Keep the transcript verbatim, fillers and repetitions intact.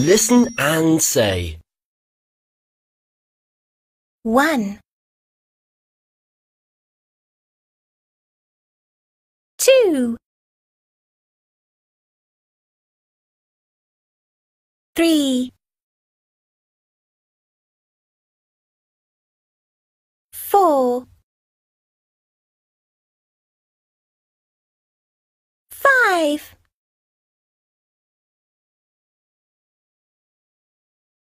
Listen and say. One, two, three, four, five,